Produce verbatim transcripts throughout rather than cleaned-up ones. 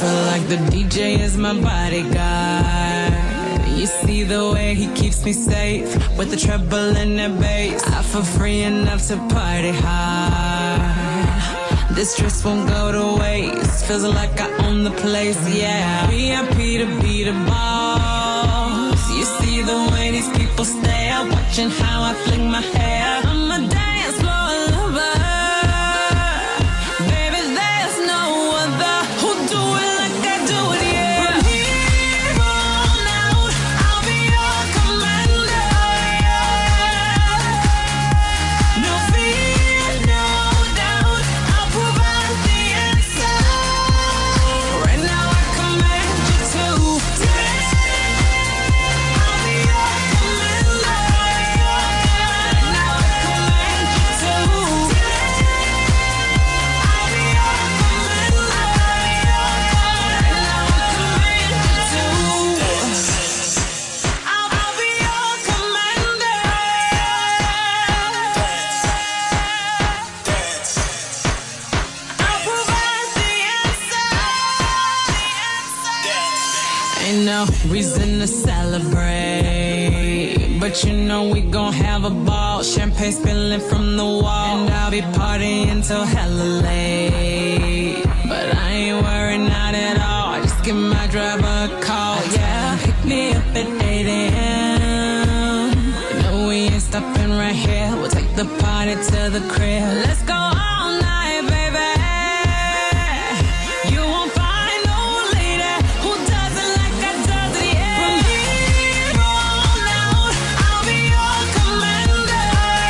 feel like the D J is my bodyguard. You see the way he keeps me safe with the treble and the bass. I feel free enough to party hard. This dress won't go to waste. Feels like I own the place, yeah. V I P to be the boss. You see the way these people stare, watching how I fling my hair. I'm a dance floor lover. Baby, there's no other who do it like I do it, yeah. From here on out, I'll be your commander, yeah. No fear, no doubt, I'll provide the answer. Right now I command you to dance. I'll be your commander, yeah. Right now I command you to dance. I'll be your commander, yeah. Right now I command you to dance. I'll, I'll be your commander, I'll provide the answer. Ain't no reason to celebrate, but you know we gon' have a ball. Champagne spilling from the wall, and I'll be partying till hella late. But I ain't worried, not at all. Just give my driver a call, yeah. Pick me up at eight A M No, we ain't stopping right here. We'll take the party to the crib. Let's go all night, baby. You won't find no lady who does it like I does it, yeah. From here on out, I'll be your commander,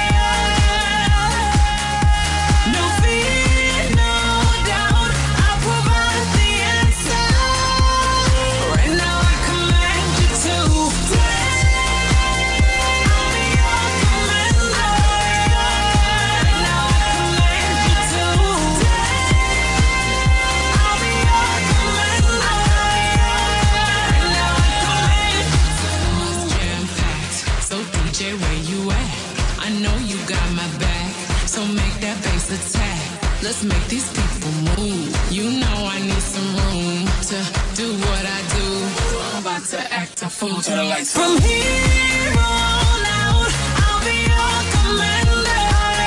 yeah. No fear, no doubt, I'll provide the answer. Right now I command you to dance. I'll be your commander, yeah. Right now I command you to dance. I'll be your commander, yeah. Right now I command you to. It's jam-packed, so D J, where you at? I know you got my back, so make that bass attack. Let's make these people move. You know I need some room to do what I do. I'm about to act a fool to the lights. From here on out, I'll be your commander,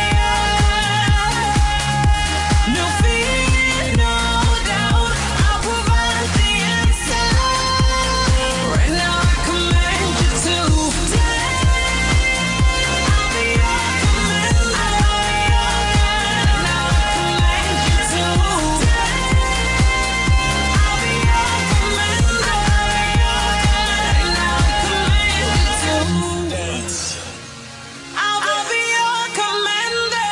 yeah. No fear, no doubt, I'll provide the answer. Right now I command you to dance. I'll be your commander, yeah. Right now I command you to dance. I'll be your commander, yeah. Right now I command you to dance. I'll, I'll be your commander,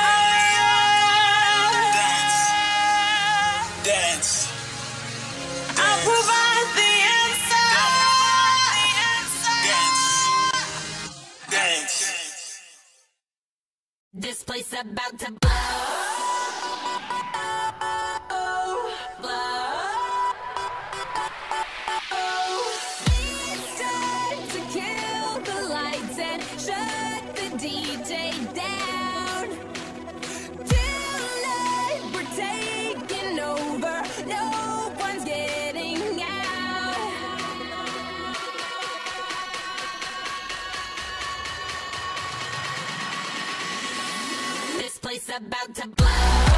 yeah. Dance. I'll provide the answer. Dance. This place about to blow, blow. It's time to kill the lights and shut the D J down. Tonight we're taking over. No one's getting out. This place about to blow.